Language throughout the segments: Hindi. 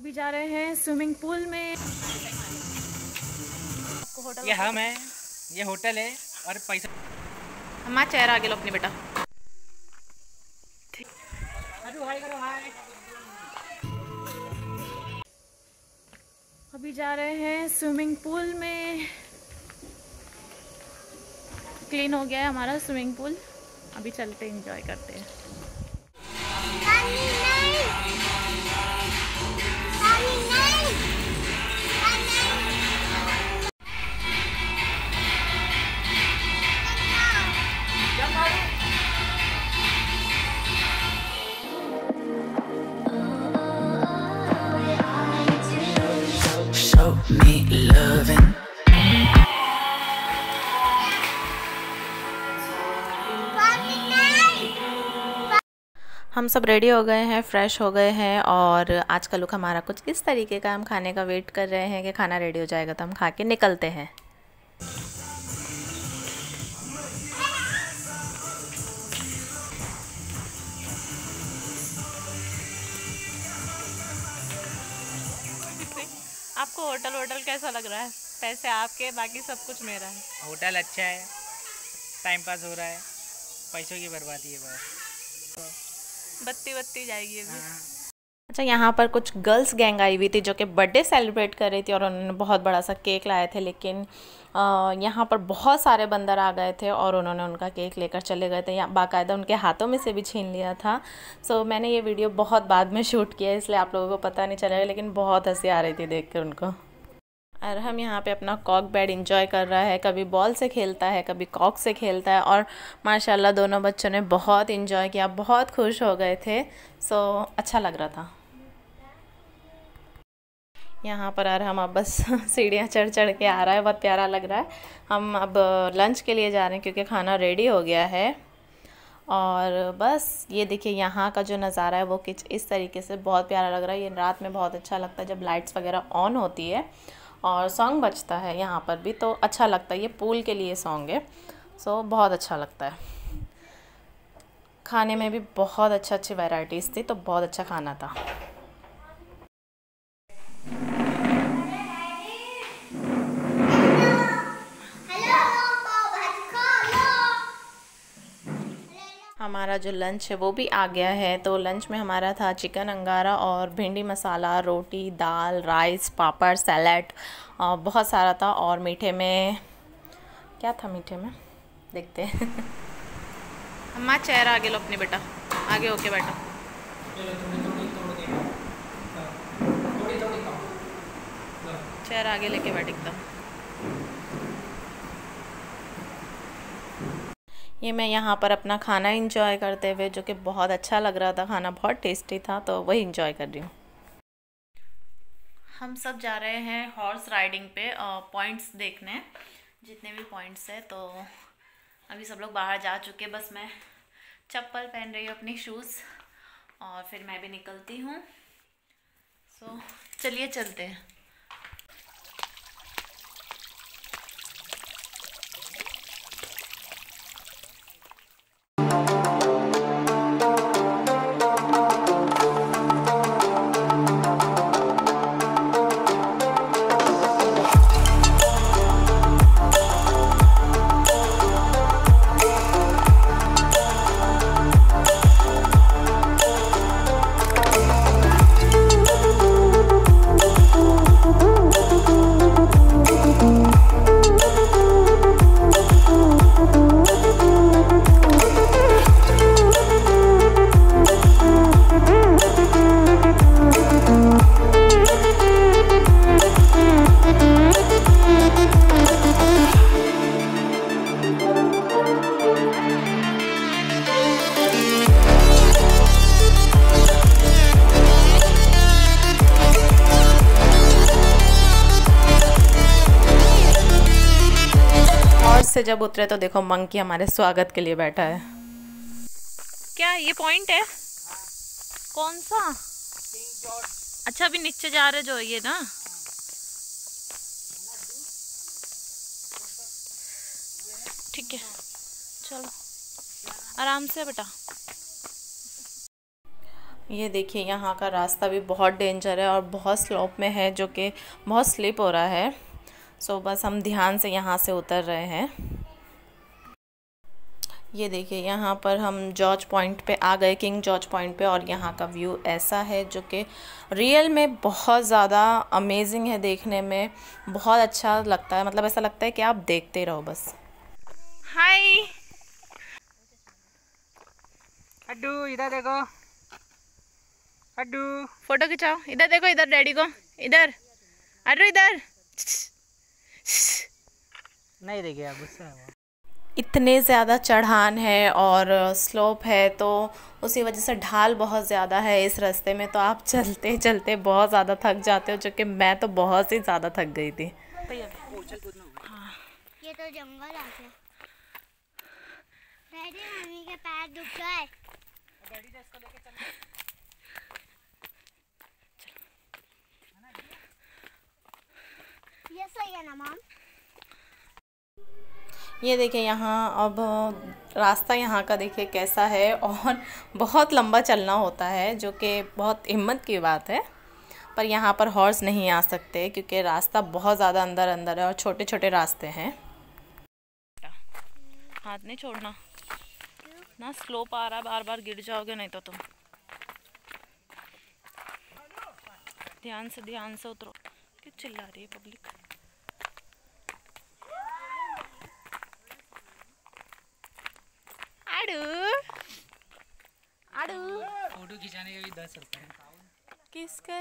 अभी जा रहे हैं स्विमिंग पूल में। ये हम है, ये होटल है और पैसा हमारा चेहरा आगे लो अपने बेटा। हाय करो हाय। अभी जा रहे हैं स्विमिंग पूल में। क्लीन हो गया है हमारा स्विमिंग पूल। अभी चलते एंजॉय करते हैं। Show me loving. हम सब रेडी हो गए हैं, फ्रेश हो गए हैं और आज का लुक हमारा कुछ इस तरीके का। हम खाने का वेट कर रहे हैं कि खाना रेडी हो जाएगा तो हम खा के निकलते हैं। आपको होटल कैसा लग रहा है? पैसे आपके, बाकी सब कुछ मेरा है। होटल अच्छा है, टाइम पास हो रहा है, पैसों की बर्बादी है बस। बत्ती जाएगी अभी। हाँ। अच्छा, यहाँ पर कुछ गर्ल्स गैंग आई हुई थी जो कि बर्थडे सेलिब्रेट कर रही थी और उन्होंने बहुत बड़ा सा केक लाए थे, लेकिन यहाँ पर बहुत सारे बंदर आ गए थे और उन्होंने उनका केक लेकर चले गए थे। या बाकायदा उनके हाथों में से भी छीन लिया था। सो मैंने ये वीडियो बहुत बाद में शूट किया है, इसलिए आप लोगों को पता नहीं चलेगा, लेकिन बहुत हंसी आ रही थी देख कर उनको। और हम यहाँ पे अपना कॉक बैड इंजॉय कर रहा है। कभी बॉल से खेलता है, कभी कॉक से खेलता है और माशाल्लाह दोनों बच्चों ने बहुत इंजॉय किया, बहुत खुश हो गए थे। सो अच्छा लग रहा था। यहाँ पर आ रहा हम अब बस सीढ़ियाँ चढ़ के आ रहा है, बहुत प्यारा लग रहा है। हम अब लंच के लिए जा रहे हैं क्योंकि खाना रेडी हो गया है। और बस ये देखिए यहाँ का जो नज़ारा है वो कुछ इस तरीके से बहुत प्यारा लग रहा है। ये रात में बहुत अच्छा लगता है जब लाइट्स वगैरह ऑन होती है और सॉन्ग बजता है यहाँ पर भी, तो अच्छा लगता है। ये पूल के लिए सॉन्ग है, सो बहुत अच्छा लगता है। खाने में भी बहुत अच्छी वैरायटीज़ थी, तो बहुत अच्छा खाना था। हमारा जो लंच है वो भी आ गया है। तो लंच में हमारा था चिकन अंगारा और भिंडी मसाला, रोटी, दाल, राइस, पापड़, सैलेड, बहुत सारा था। और मीठे में क्या था? मीठे में देखते हैं। हमारा चेहरा आगे लो अपने बेटा, आगे होके बैठो। चेहरा आगे लेके बैठ एकदम। ये मैं यहाँ पर अपना खाना इंजॉय करते हुए, जो कि बहुत अच्छा लग रहा था, खाना बहुत टेस्टी था, तो वही इंजॉय कर रही हूँ। हम सब जा रहे हैं हॉर्स राइडिंग पे पॉइंट्स देखने, जितने भी पॉइंट्स है। तो अभी सब लोग बाहर जा चुके, बस मैं चप्पल पहन रही हूँ अपनी शूज़ और फिर मैं भी निकलती हूँ। सो चलिए चलते हैं। से जब उतरे तो देखो मंकी हमारे स्वागत के लिए बैठा है। क्या ये पॉइंट है? कौन सा? अच्छा, अभी नीचे जा रहे जो ये ना। ठीक है, चलो आराम से बेटा। ये देखिए यहाँ का रास्ता भी बहुत डेंजर है और बहुत स्लोप में है, जो कि बहुत स्लिप हो रहा है। सो बस हम ध्यान से यहाँ से उतर रहे हैं। ये देखिए यहाँ पर हम जॉर्ज पॉइंट पे आ गए, किंग जॉर्ज पॉइंट पे, और यहाँ का व्यू ऐसा है जो कि रियल में बहुत ज़्यादा अमेजिंग है, देखने में बहुत अच्छा लगता है। मतलब ऐसा लगता है कि आप देखते रहो बस। हाय अड्डू, इधर देखो अड्डू, फोटो खिंचाओ। इधर देखो, इधर डैडी को, इधर अड्डू, इधर। नहीं देखे आप, गुस्सा है वो। इतने ज़्यादा चढ़ान है और स्लोप है, तो उसी वजह से ढाल बहुत ज़्यादा है इस रास्ते में, तो आप चलते चलते बहुत ज़्यादा थक जाते हो, जो कि मैं तो बहुत ही ज़्यादा थक गई थी। ये तो जंगल आ गया। डैडी मम्मी के पैर दुख गए। डैडी ने इसको लेके चलना। ये सही है ना मॉम? ये देखिए यहाँ अब रास्ता यहाँ का देखिए कैसा है, और बहुत लंबा चलना होता है, जो कि बहुत हिम्मत की बात है। पर यहाँ पर हॉर्स नहीं आ सकते क्योंकि रास्ता बहुत ज़्यादा अंदर अंदर है और छोटे छोटे रास्ते हैं। हाथ नहीं छोड़ना ना, स्लोप आ रहा, बार बार गिर जाओगे नहीं तो तुम। ध्यान से उतरो। क्यों चिल्ला रही है पब्लिक? आडू फोटो खिंचाने के भी 10 रुपए। किसके?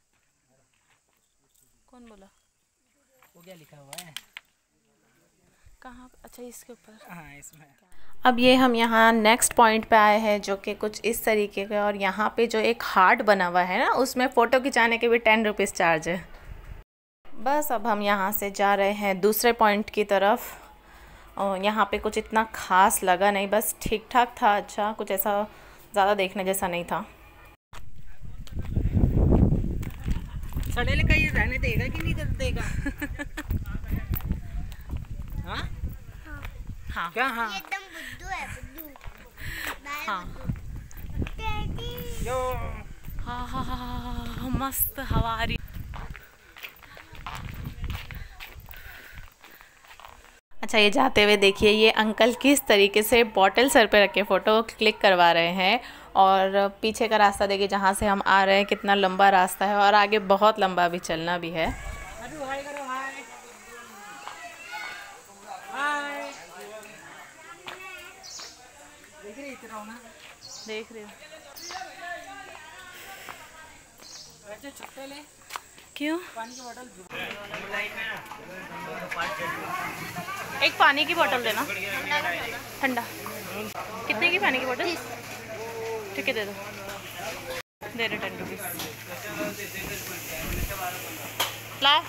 कौन बोला? वो क्या लिखा हुआ है? कहाँ? अच्छा, इसके ऊपर। हाँ, इसमें। अब ये हम यहाँ नेक्स्ट पॉइंट पे आए हैं, जो कि कुछ इस तरीके का, और यहाँ पे जो एक हार्ट बना हुआ है ना, उसमें फ़ोटो खिंचाने के भी 10 रुपीज़ चार्ज है। बस अब हम यहाँ से जा रहे हैं दूसरे पॉइंट की तरफ। और यहाँ पे कुछ इतना खास लगा नहीं, बस ठीक ठाक था। अच्छा, कुछ ऐसा ज़्यादा देखने जैसा नहीं था। सड़ेले का ये रहने देगा कि नहीं देगा? हाँ हाँ क्या? हाँ ये एकदम बुद्धू है, बुद्धू। हाँ डैडी यो हाँ, मस्त हवा आ रही। अच्छा, ये जाते हुए देखिए ये अंकल किस तरीके से बॉटल सर पे रख के फ़ोटो क्लिक करवा रहे हैं, और पीछे का रास्ता देखिए जहाँ से हम आ रहे हैं, कितना लंबा रास्ता है, और आगे बहुत लंबा भी चलना भी है। अभी हाय करो, हाय हाय। देख रही इतना ना? देख रही हूँ। अच्छा, छुट्टे ले। क्यों? पानी की बोतल। एक पानी की बोतल देना, ठंडा। कितने की पानी की बोतल? ठीक है, दे दो। दे रहे 10 रुपीज़। ला।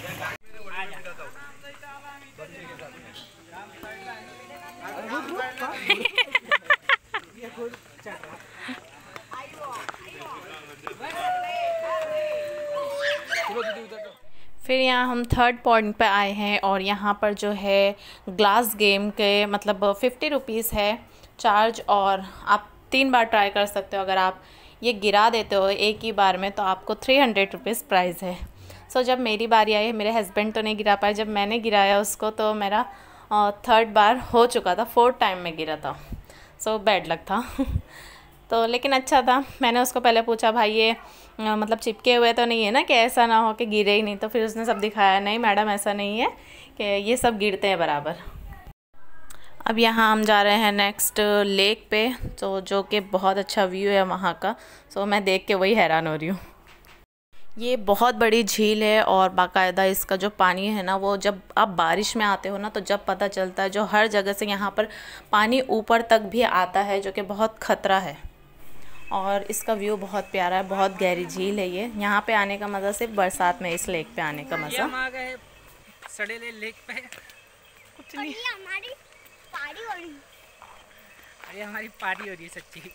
फिर यहाँ हम थर्ड पॉइंट पे आए हैं, और यहाँ पर जो है ग्लास गेम के मतलब 50 रुपीज़ है चार्ज, और आप 3 बार ट्राई कर सकते हो। अगर आप ये गिरा देते हो एक ही बार में तो आपको 300 रुपीज़ प्राइस है। सो जब मेरी बारी आई है, मेरे हस्बैंड तो नहीं गिरा पाए, जब मैंने गिराया उसको तो मेरा थर्ड बार हो चुका था, 4th टाइम में गिरा था। सो बैड लक था। तो लेकिन अच्छा था। मैंने उसको पहले पूछा, भाई ये मतलब चिपके हुए तो नहीं है ना, कि ऐसा ना हो कि गिरे ही नहीं? तो फिर उसने सब दिखाया, नहीं मैडम ऐसा नहीं है, कि ये सब गिरते हैं बराबर। अब यहाँ हम जा रहे हैं नेक्स्ट लेक पे, तो जो कि बहुत अच्छा व्यू है वहाँ का। सो मैं देख के वही हैरान हो रही हूँ। ये बहुत बड़ी झील है, और बाकायदा इसका जो पानी है ना, वो जब आप बारिश में आते हो ना तो जब पता चलता है, जो हर जगह से यहाँ पर पानी ऊपर तक भी आता है, जो कि बहुत ख़तरा है। और इसका व्यू बहुत प्यारा है, बहुत गहरी झील है ये। यहाँ पे आने का मज़ा सिर्फ बरसात में इस लेक पे आने का मज़ा। हम आ गए सड़ेले लेक पे। कुछ नहीं, ये हमारी पार्टी हो रही। अरे हमारी पार्टी हो रही है सच्ची।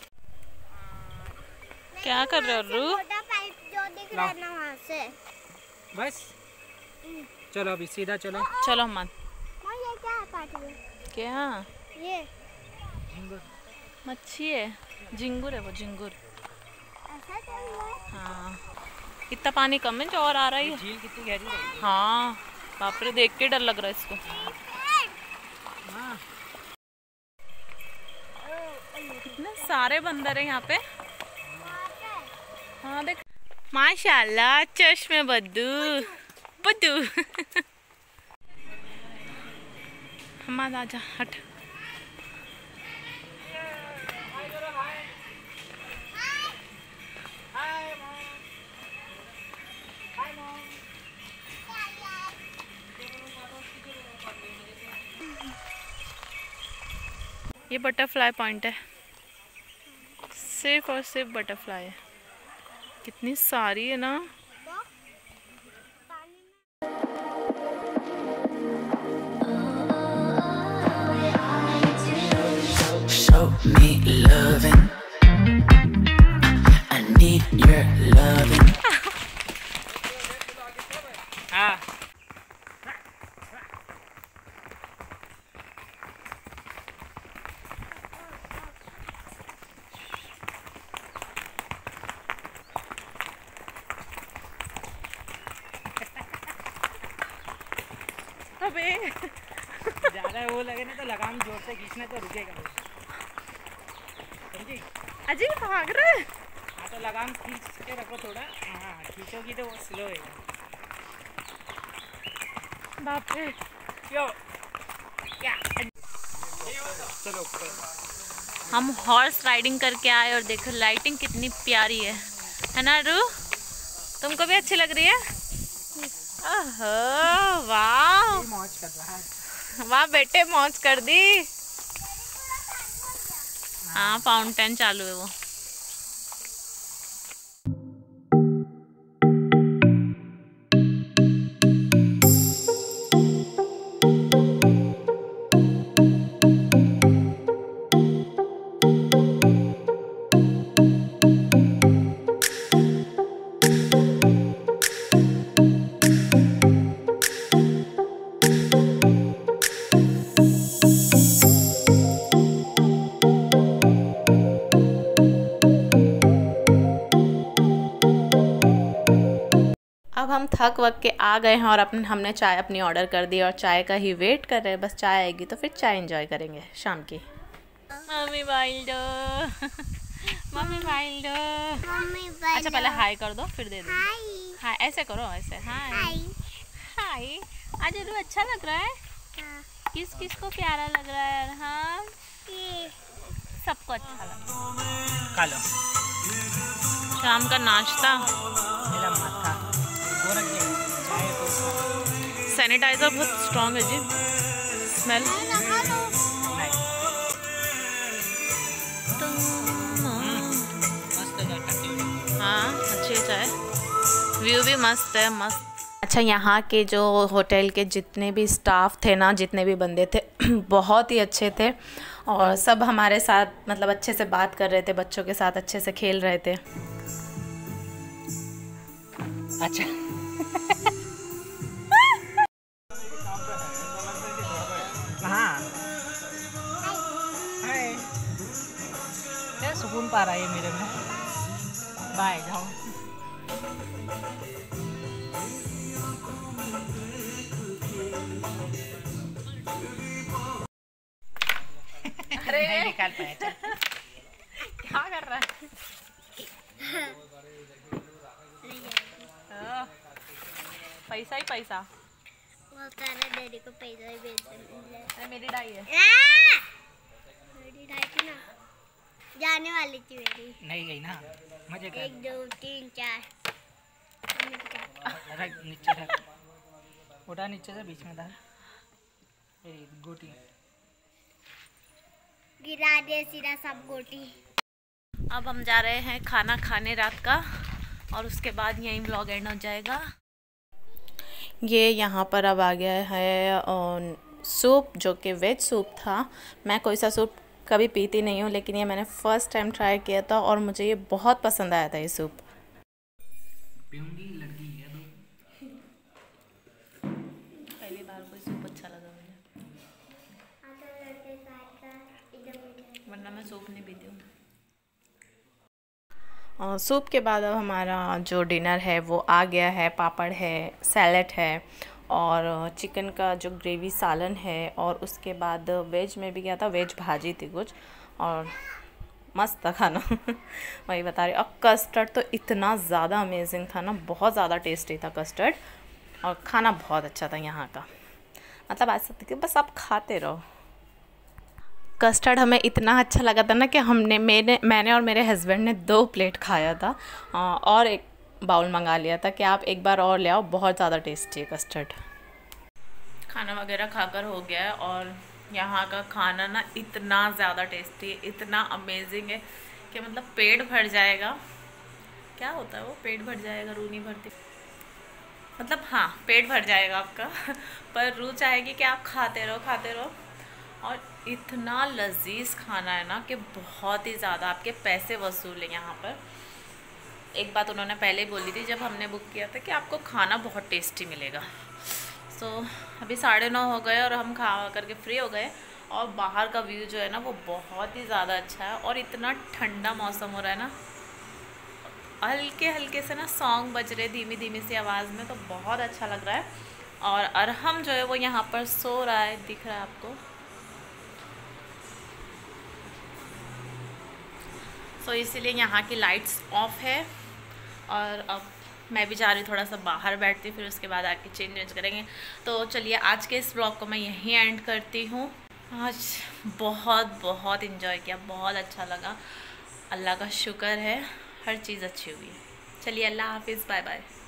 क्या कर रहे हो रू? छोटा पाइप जो दिख रहा है ना वहाँ से। बस चलो अभी सीधा चलो। चलो मत। माँ ये क्या है पार्टी में? क्या? ये मच्छी है, झिंगुर है वो, झिंगुर। ऐसा चल रहा है। हाँ, इतना पानी कम है जो और आ रहा है। झील कितनी गहरी है। हाँ बाप रे, देख के डर लग रहा है इसको। हाँ कितने सारे बंदर हैं यहाँ पे। हाँ देख, माशाल्लाह, चश्मे बद्दू बद्दू। हमारा आजा, हट। ये बटरफ्लाई पॉइंट है, सिर्फ और सिर्फ बटरफ्लाई है। कितनी सारी है ना। Show me loving. I need your loving. हाँ अबे ज़्यादा वो लगे ना तो लगाम जोर से खींचना तो रुकेगा वो। समझी? अजय भाग रहा है। हाँ तो लगाम खींच के रखो थोड़ा। हाँ खींचोगी तो वो स्लो है। बाप रे। क्यों क्या? चलो ऊपर। हम हॉर्स राइडिंग करके आए और देखो लाइटिंग कितनी प्यारी है ना रू? तुमको भी अच्छी लग रही है? ओहो वाह, मौज कर रहा है। वाह बेटे, मौज कर दी। हाँ फाउंटेन चालू है वो। अब हम थक वक के आ गए हैं और हमने चाय अपनी ऑर्डर कर दी और चाय का ही वेट कर रहे हैं। बस चाय आएगी तो फिर चाय एंजॉय करेंगे शाम की। मम्मी बाइल दो, मम्मी बाइल दो। मम्मी अच्छा पहले हाय कर दो फिर दे दो। हाय हाय ऐसे करो, ऐसे हाय हाय। हाय। आज रू अच्छा लग रहा है। हाँ, किस किस को प्यारा लग रहा है? हाँ ये सबको अच्छा लग रहा है। खा लो। शाम का नाश्ता, मेरा माथा वो रख देगा। चाय को सैनिटाइजर बहुत स्ट्रॉन्ग है जी, स्मेल। लगा लो। मस्त है टट्टी। हाँ अच्छी चाय, व्यू भी मस्त है, मस्त। अच्छा यहाँ के जो होटल के जितने भी स्टाफ थे ना, जितने भी बंदे थे बहुत ही अच्छे थे और सब हमारे साथ मतलब अच्छे से बात कर रहे थे, बच्चों के साथ अच्छे से खेल रहे थे। अच्छा हाँ हाय, क्या सुकून पा रहा है ये मेरे में। बाय जाओ। अरे नहीं निकाल पाया। चल। क्या कर रहा है? पैसा ही पैसा। वो तारा डैडी को पैसा ही भेज दे। अरे मेरी डाई है। मेरी ढाई थी ना, जाने वाली थी मेरी। नहीं गई ना, मजे कर। 1 2 3 4 रख नीचे रख, उठा नीचे से बीच में डाल। ये गोटी गिरा दे सीधा सब गोटी। अब हम जा रहे हैं खाना खाने रात का और उसके बाद यहीं व्लॉग एंड हो जाएगा। ये यहाँ पर अब आ गया है सूप, जो कि वेज सूप था। मैं कोई सा सूप कभी पीती नहीं हूँ, लेकिन ये मैंने फ़र्स्ट टाइम ट्राई किया था और मुझे ये बहुत पसंद आया था ये सूप। पहली बार कोई सूप अच्छा लगा मुझे, वरना मैं सूप नहीं पीती हूँ। सूप के बाद अब हमारा जो डिनर है वो आ गया है। पापड़ है, सैलेड है और चिकन का जो ग्रेवी सालन है, और उसके बाद वेज में भी क्या था, वेज भाजी थी कुछ, और मस्त था खाना वही बता रही। और कस्टर्ड तो इतना ज़्यादा अमेजिंग था ना, बहुत ज़्यादा टेस्टी था कस्टर्ड, और खाना बहुत अच्छा था यहाँ का। मतलब ऐसा था कि बस आप खाते रहो। कस्टर्ड हमें इतना अच्छा लगा था ना कि मैंने और मेरे हस्बैंड ने 2 प्लेट खाया था, और एक बाउल मंगा लिया था कि आप एक बार और ले आओ, बहुत ज़्यादा टेस्टी है कस्टर्ड। खाना वगैरह खाकर हो गया है, और यहाँ का खाना ना इतना ज़्यादा टेस्टी है, इतना अमेजिंग है कि मतलब पेट भर जाएगा। क्या होता है वो, पेट भर जाएगा, रूह नहीं भरती, मतलब हाँ पेट भर जाएगा आपका पर रूह चाहेगी कि आप खाते रहो। और इतना लजीज खाना है ना कि बहुत ही ज़्यादा आपके पैसे वसूल हैं यहाँ पर। एक बात उन्होंने पहले ही बोली थी जब हमने बुक किया था कि आपको खाना बहुत टेस्टी मिलेगा। सो अभी 9:30 हो गए और हम खा करके फ्री हो गए, और बाहर का व्यू जो है ना वो बहुत ही ज़्यादा अच्छा है, और इतना ठंडा मौसम हो रहा है ना, हल्के हल्के से ना सॉन्ग बज रहे धीमी धीमी सी आवाज़ में, तो बहुत अच्छा लग रहा है। और अरहम जो है वो यहाँ पर सो रहा है, दिख रहा है आपको। सो इसीलिए यहाँ की लाइट्स ऑफ है, और अब मैं भी जा रही हूँ थोड़ा सा बाहर बैठती हूँ, फिर उसके बाद आके चेंज करेंगे। तो चलिए आज के इस ब्लॉग को मैं यहीं एंड करती हूँ। आज बहुत इन्जॉय किया, बहुत अच्छा लगा, अल्लाह का शुक्र है हर चीज़ अच्छी हुई है। चलिए अल्लाह हाफिज़, बाय बाय।